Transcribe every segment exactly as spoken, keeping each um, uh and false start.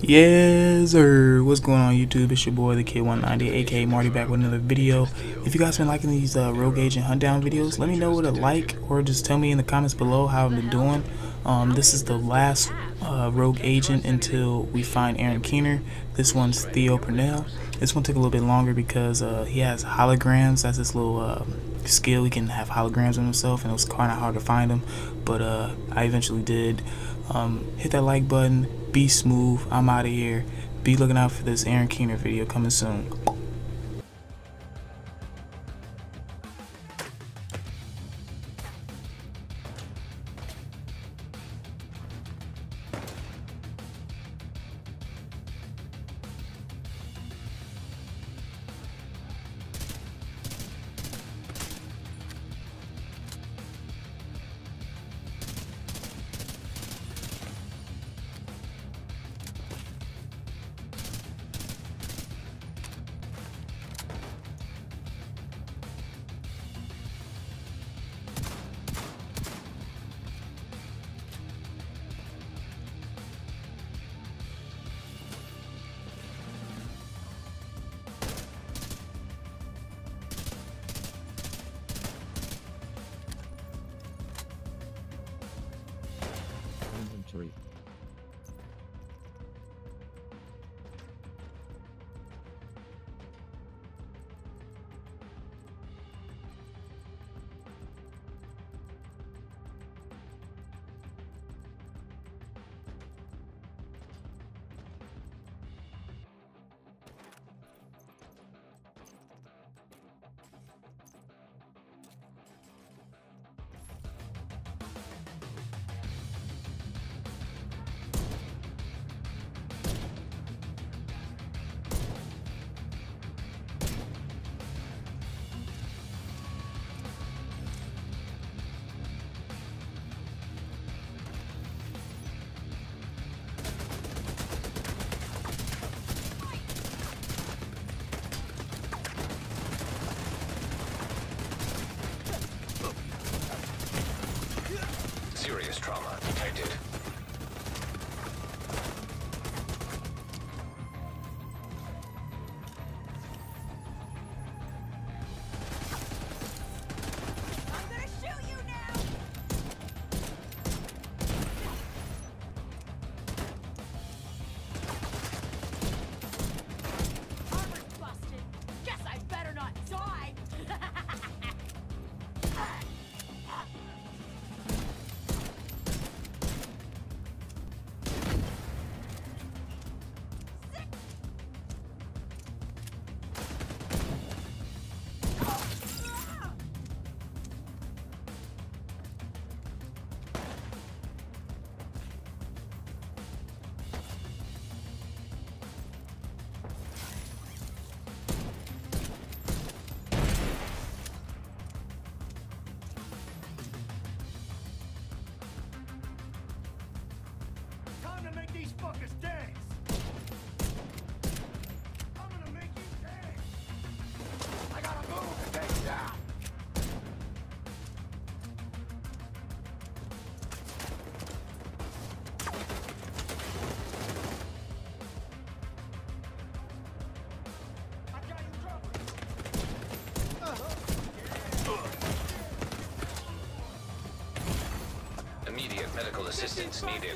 Yes, sir. What's going on YouTube? It's your boy, the K one ninety, aka Marty, back with another video. If you guys been liking these uh, Rogue Agent Hunt Down videos, let me know what a like, or just tell me in the comments below how I've been doing. Um, this is the last uh, Rogue Agent until we find Aaron Keener. This one's Theo Purnell. This one took a little bit longer because uh, he has holograms. That's his little uh, skill. He can have holograms on himself, and it was kind of hard to find them. But uh, I eventually did. Um, hit that like button. Be smooth. I'm out of here. Be looking out for this Aaron Keener video coming soon. Inventory. Serious trauma detected. I'm gonna shoot you now! Armor's busted. Guess I better not die! Time to make these fuckers dance! I'm gonna make you dance! I gotta move and take you down! I got you covered! Immediate medical assistance needed.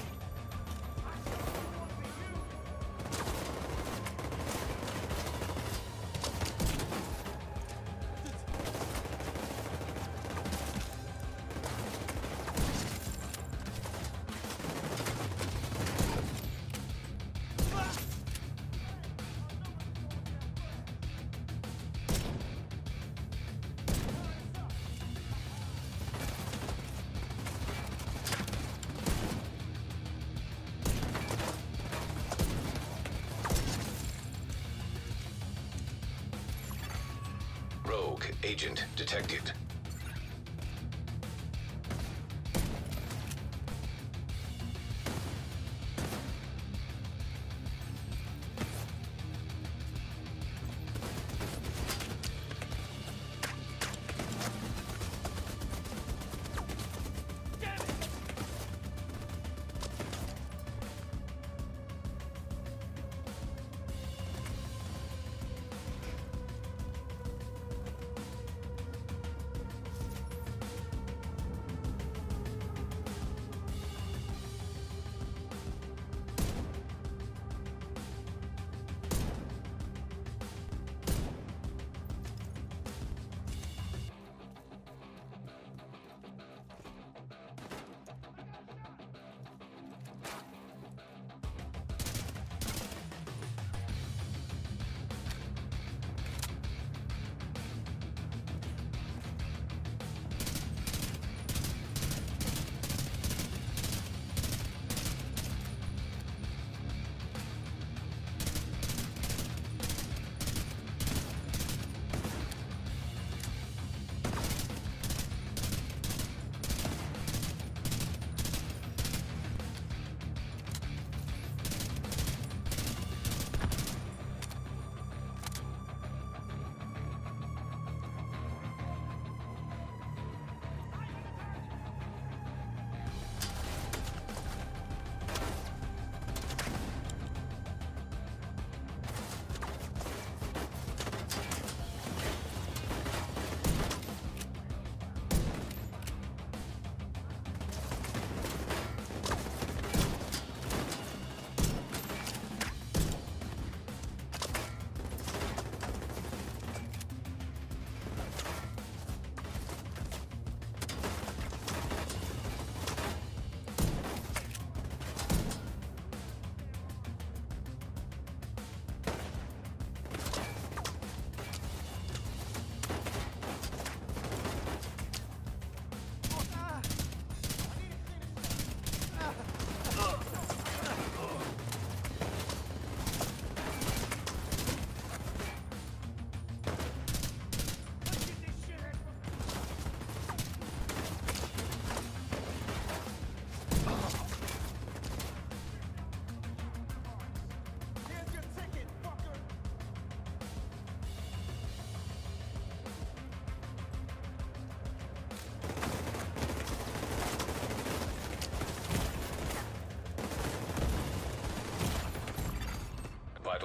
Rogue agent detected.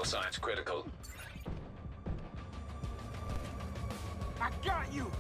Vital signs critical. I got you!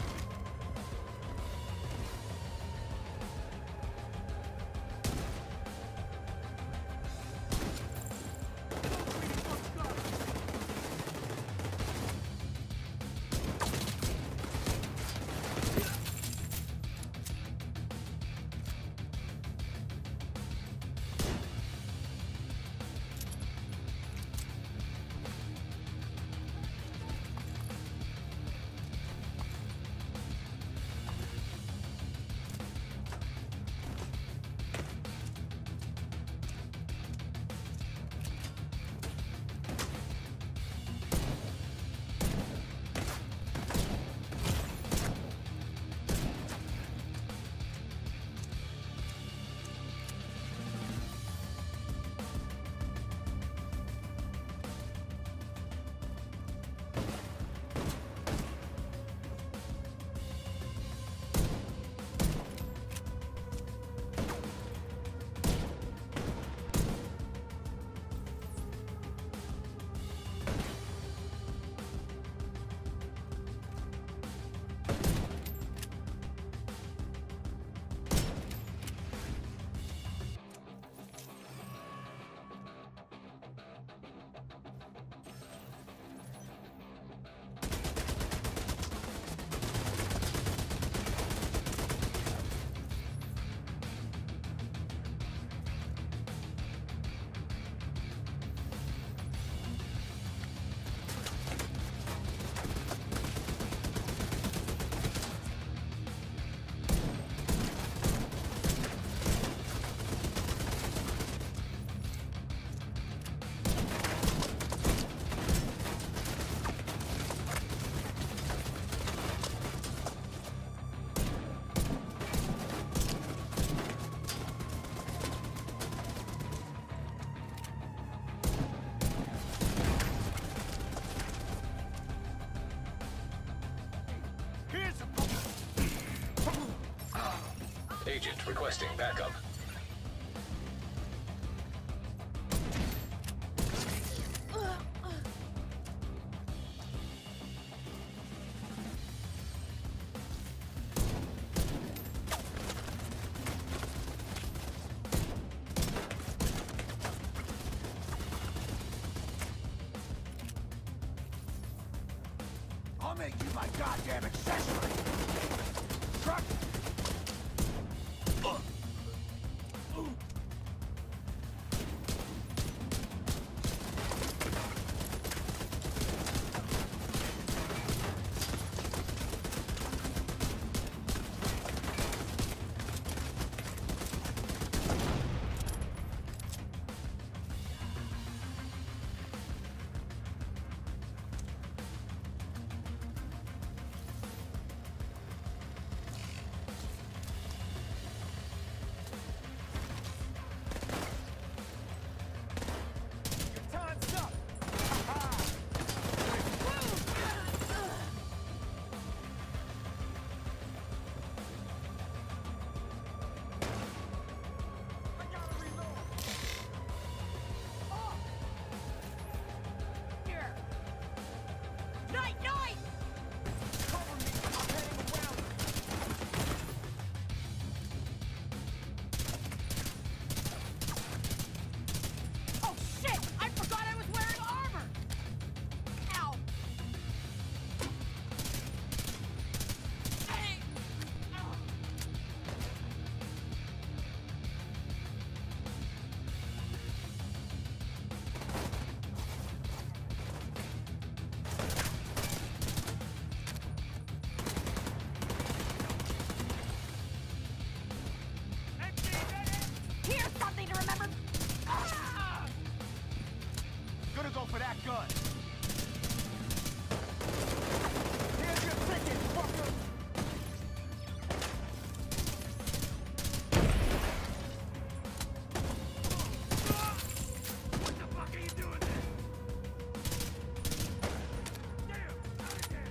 Agent requesting backup. I'll make you my goddamn accessory! Truck! Uh. Ooh. Time's up! I gotta reload! Oh! Here. Night, night! Cover me! I'm heading around! Oh shit! I forgot I was wearing armor! Ow! Hey! Ow. Here's something to remember! Ah! Gonna go for that gun! Here's your ticket, fucker! What the fuck are you doing there? Damn! Out again!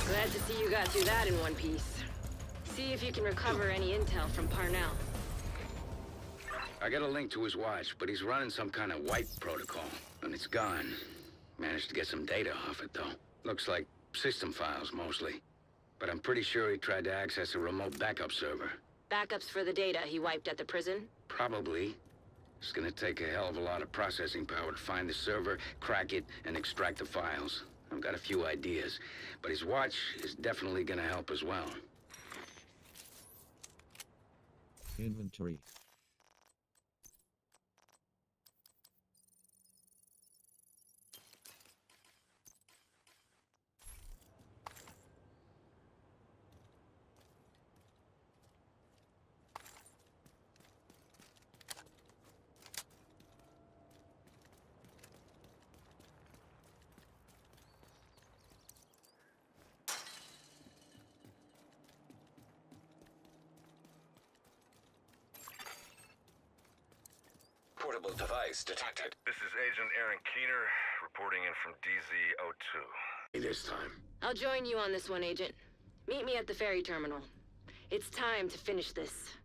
Glad to see you got through that in one piece. See if you can recover any intel from Parnell. I got a link to his watch, but he's running some kind of wipe protocol, and it's gone. Managed to get some data off it, though. Looks like system files, mostly. But I'm pretty sure he tried to access a remote backup server. Backups for the data he wiped at the prison? Probably. It's gonna take a hell of a lot of processing power to find the server, crack it, and extract the files. I've got a few ideas, but his watch is definitely gonna help as well. Inventory. Portable device detected. This is Agent Aaron Keener, reporting in from D Z zero two. This time. I'll join you on this one, Agent. Meet me at the ferry terminal. It's time to finish this.